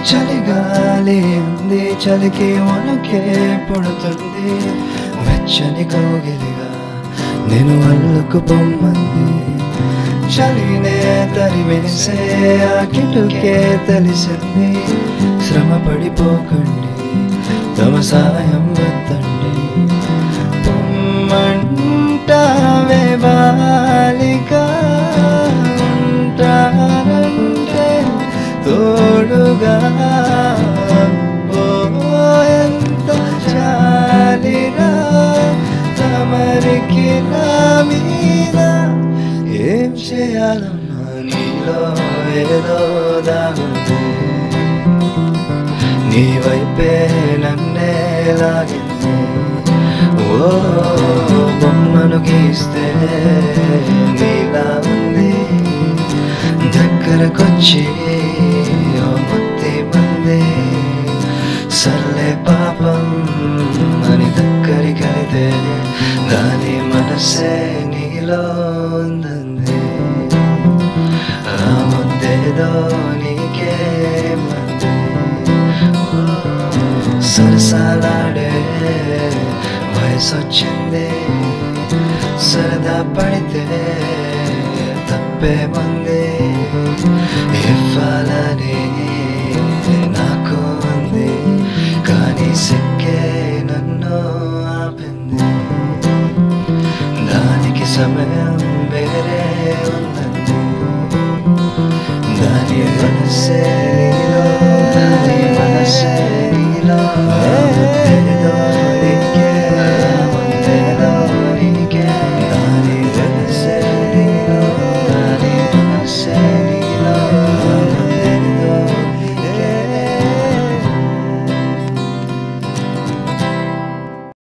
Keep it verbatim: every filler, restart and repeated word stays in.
చలిగాలి ఉంది, చలికి వణుకే పుడుతుంది. వెచ్చని కౌగిలిగా నేను అల్లుకుపోమ్మంది. చలినే తరిమేసే ఆ కిటుకే తెలిసింది. శ్రమ పడిపోకండి, తమ సాయం వద్దండి. పొమ్మంటావే బాలిక, ఉంటానంటే తోడుగా. ఓ ఎంత జాలిరా తమరికి నా మీద. ఏం చేయాలన్నా నీలో ఏదో దాగుంది. నీ వైపే నన్నే లాగింది. ఓ బొమ్మను గీస్తే నీలా ఉంది. దగ్గరకొచ్చి ఓ ముద్ది మంది. సర్లే పాపం అని దగ్గరికెళితే దాని మనసే నీలో ఉందంది. ఆ ముద్దేదో నీకే మంది. సరసాలాడే వయసొచ్చింది. సరదా పడితే తప్పేముంది. ఇవ్వాలని నాకు ఉంది, కానీ సిక్కే నన్ను ఆపింది. దానికి సమయం